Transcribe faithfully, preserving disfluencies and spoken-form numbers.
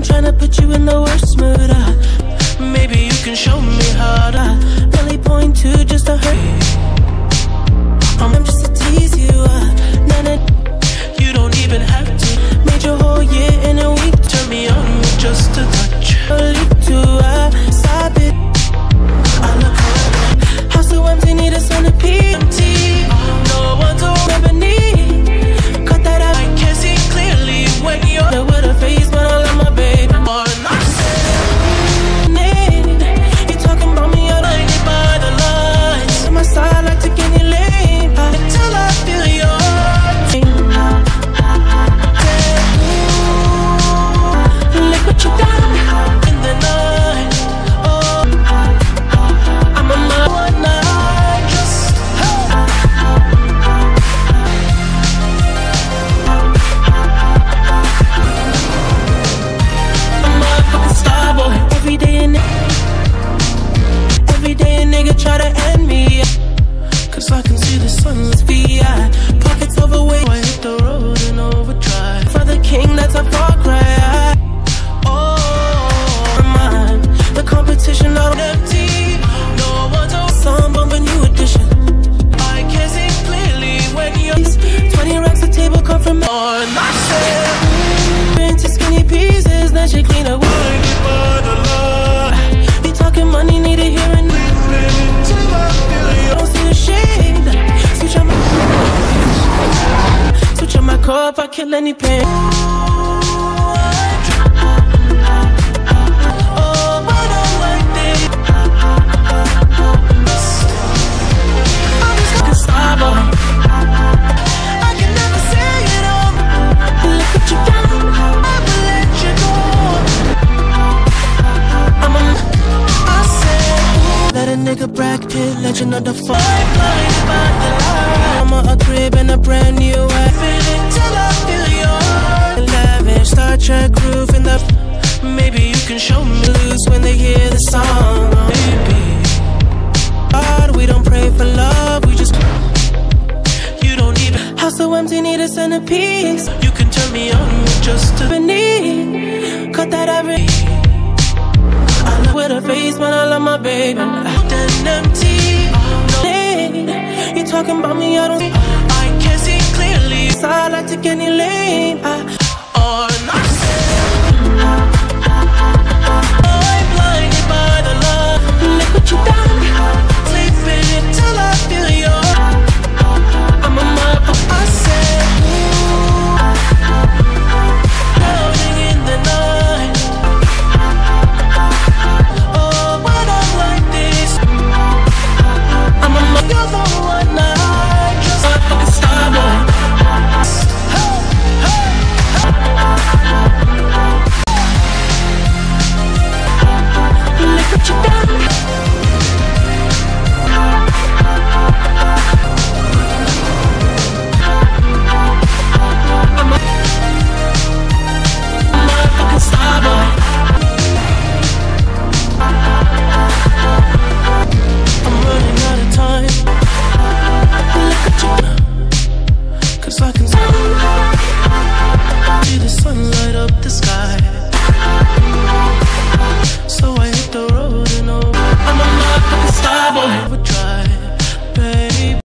I'm trying to put you in the worst mood. uh, Maybe you can show me how to really point to just to hurt. I'm just to tease you. uh, nah, nah, you don't even have to. Made your whole year in a week. Turn me on with just a touch. Leap to a stop it. I look around, house so empty, need a centipede. Empty, no one to remember me. Cut that out, I can see clearly when you're there with a face, but I love my baby. Or not saying, you talking about me, I don't get by the lines. On my side, like to get you late until I feel your pain. Look what you done in the night. Oh, I'm on my one night just. I'm a fucking star boy. Every day a nigga, every day a nigga try to end me. Cause I can see the sun's V I. Pockets overweight, I hit the road in overdrive. For the king, that's a far cry. Oh, remind the competition out empty. No one's on some bump, a new edition. I can see clearly when you're twenty racks a table come from on my shit. Into skinny pieces, then she clean up. You talking money, need a hearing. Don't see the shade. Switch on my switch on my car if I kill any pain. Nigga bracket, legend of the fall. I'm a crib and a brand new weapon until I feel your lavish Star Trek roof in the. Maybe you can show me loose when they hear the song. Baby, God, we don't pray for love, we just. You don't even. House so empty, need a centerpiece. You can turn me on with just a beneath. Cut that every. I love with a face, but I love my baby. And empty, no lane. You talking about me, I don't. I can see clearly. So I like to get any lane. I, or not.